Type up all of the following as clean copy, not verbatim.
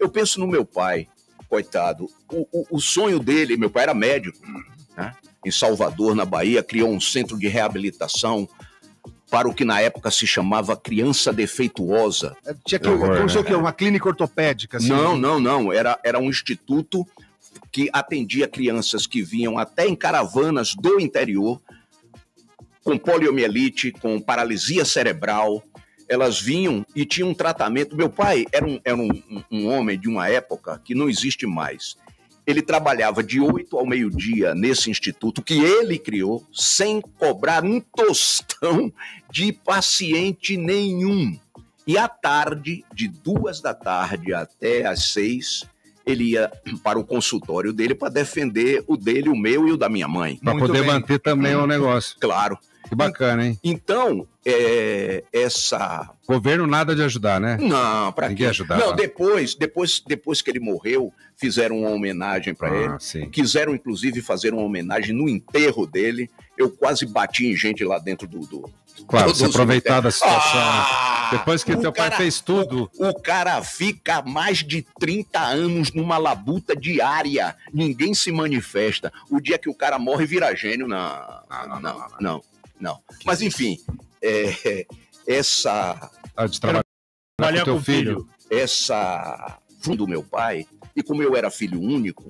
Eu penso no meu pai, coitado. O sonho dele, meu pai era médico, né? Em Salvador, na Bahia, criou um centro de reabilitação para o que na época se chamava criança defeituosa. Tinha que ser o quê? Uma clínica ortopédica? Assim, não. Era um instituto que atendia crianças que vinham até em caravanas do interior, com poliomielite, com paralisia cerebral. Elas vinham e tinham um tratamento. Meu pai era um homem de uma época que não existe mais. Ele trabalhava de 8 ao meio-dia nesse instituto que ele criou, sem cobrar um tostão de paciente nenhum. E à tarde, de 2 da tarde até às 6, ele ia para o consultório dele para defender o dele, o meu e o da minha mãe. Para poder manter também o negócio. Claro. Que bacana, hein? Então, essa... Governo nada de ajudar, né? Não, para quê? Ajudar. Não, depois que ele morreu, fizeram uma homenagem para ele. Sim. Quiseram, inclusive, fazer uma homenagem no enterro dele. Eu quase bati em gente lá dentro do Claro, se aproveitar da situação. Depois que teu pai fez tudo. O cara fica mais de 30 anos numa labuta diária. Ninguém se manifesta. O dia que o cara morre, vira gênio. Não. Mas, enfim, essa... de trabalhar com teu filho. Essa fundo do meu pai, e como eu era filho único,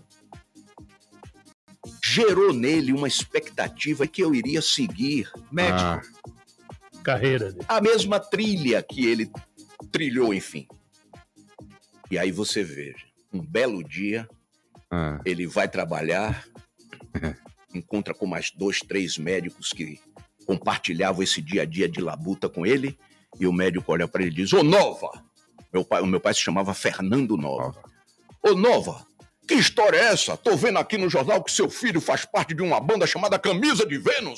gerou nele uma expectativa que eu iria seguir médico. Carreira dele. A mesma trilha que ele trilhou, enfim. E aí você veja, um belo dia, ele vai trabalhar, encontra com mais 2, 3 médicos que compartilhavam esse dia a dia de labuta com ele, e o médico olha para ele e diz: Ô Nova! O meu pai se chamava Fernando Nova. Ô Nova, que história é essa? Tô vendo aqui no jornal que seu filho faz parte de uma banda chamada Camisa de Vênus.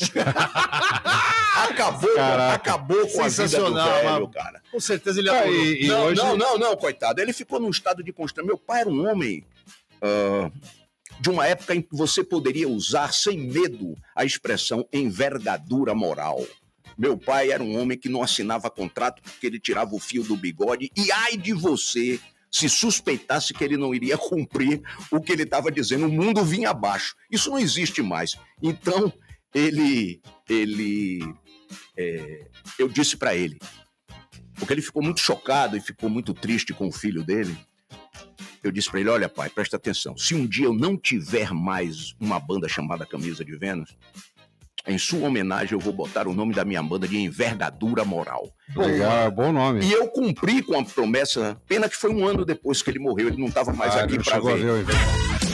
Acabou com a vida do velho, cara. Com certeza ele adorou. Não, coitado. Ele ficou num estado de constrangimento. Meu pai era um homem de uma época em que você poderia usar sem medo a expressão envergadura moral. Meu pai era um homem que não assinava contrato porque ele tirava o fio do bigode e ai de você se suspeitasse que ele não iria cumprir o que ele estava dizendo, o mundo vinha abaixo. Isso não existe mais. Então, eu disse para ele, porque ele ficou muito chocado e ficou muito triste com o filho dele, eu disse para ele: olha pai, presta atenção, se um dia eu não tiver mais uma banda chamada Camisa de Vênus, em sua homenagem eu vou botar o nome da minha banda de Envergadura Moral. Legal, bom nome. E eu cumpri com a promessa, pena que foi 1 ano depois que ele morreu, ele não estava mais aqui para ver.